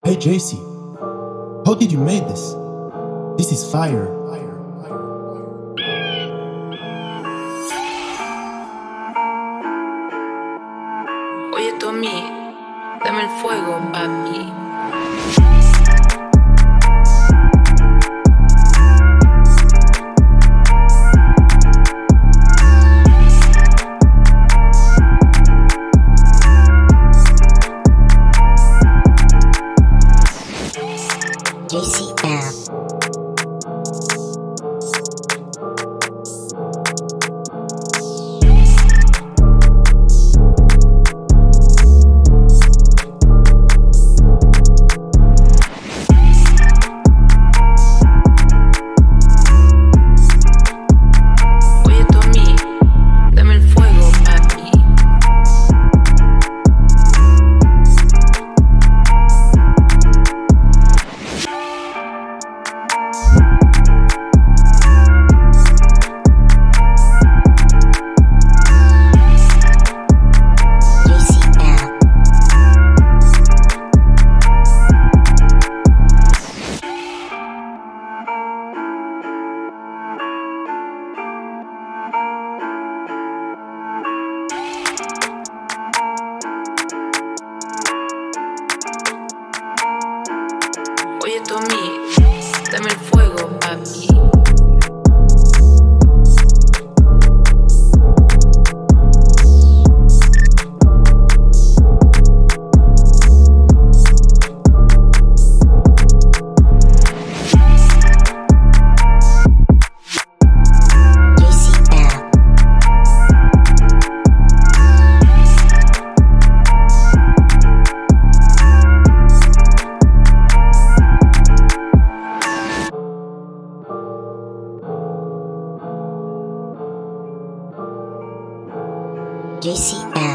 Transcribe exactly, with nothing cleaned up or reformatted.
Hey J C, how did you make this? This is fire. Oye Tommy, dame el fuego, papi. J C L. Oye Tommy, dame el fuego, papi. Oye Tommy, dame el fuego, papi. J C L.